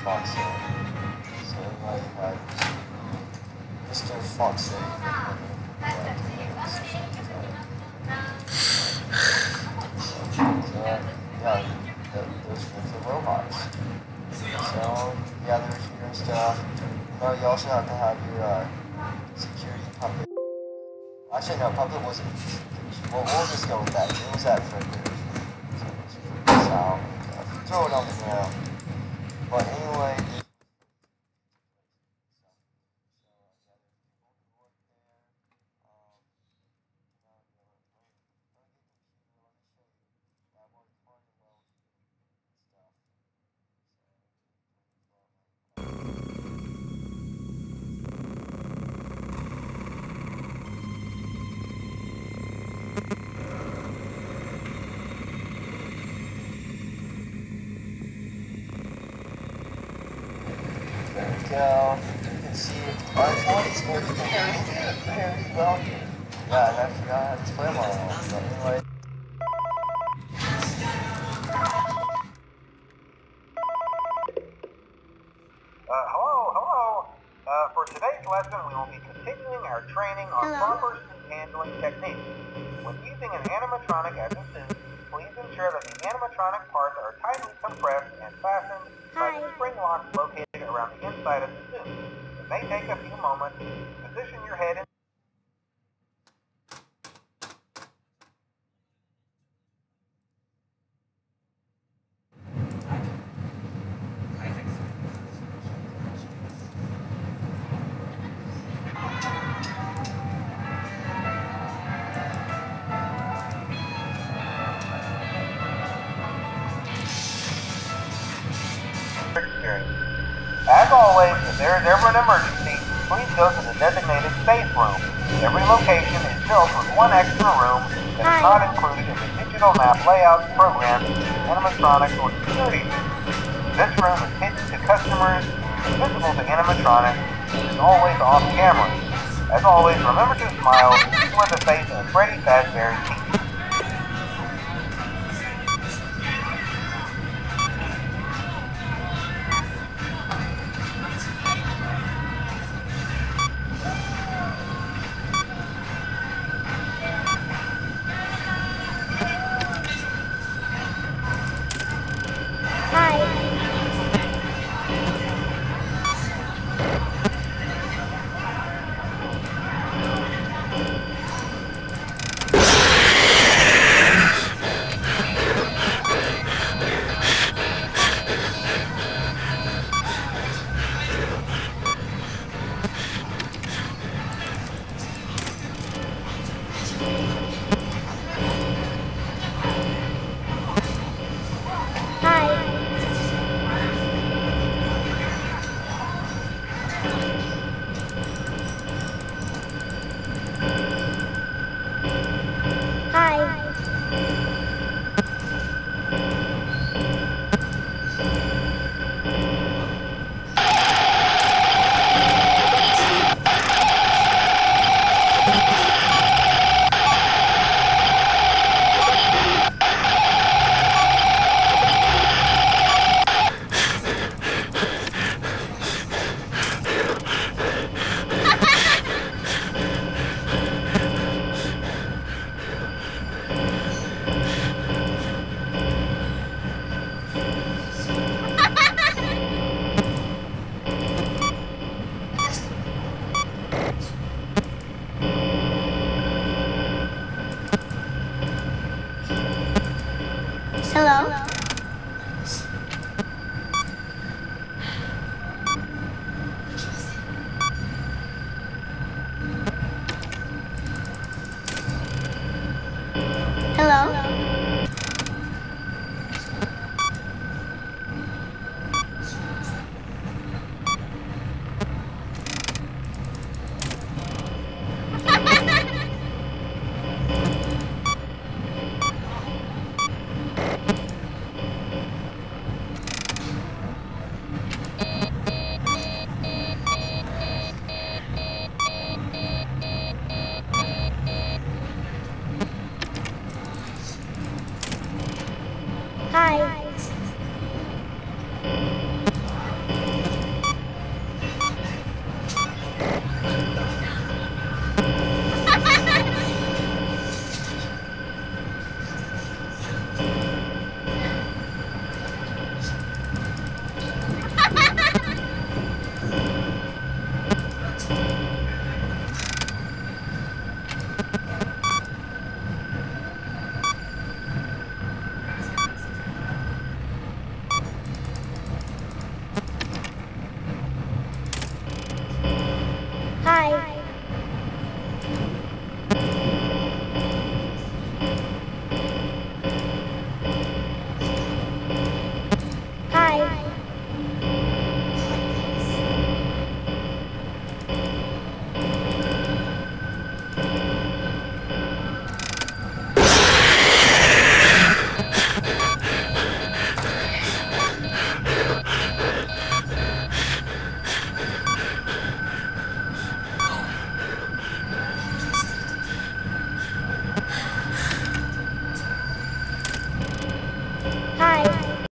Foxy. So everybody had Mr. Foxy. Yeah, those were the robots. So yeah, there's your stuff. You also have to have your security puppet. Actually, no, puppet wasn't. Well, we'll just go with that. It was that Fredbear. So let's put this out. Throw it on the ground. But anyway. There we go. You can see our points working very well. Yeah, and I forgot how to display them all. But anyway. Hello. For today's lesson, we will be continuing our training on proper suit handling techniques. When using an animatronic as a suit, please ensure that the animatronic parts are tightly compressed and fastened by the spring locks located around the inside of the suit. It may take a few moments to position your head in. As always, if there is ever an emergency, please go to the designated safe room. Every location is built with one extra room that is not included in the digital map layout program, animatronics, or security. This room is hidden to customers, invisible to animatronics, and is always off camera. As always, remember to smile, keep with the face of Freddy Fazbear's team.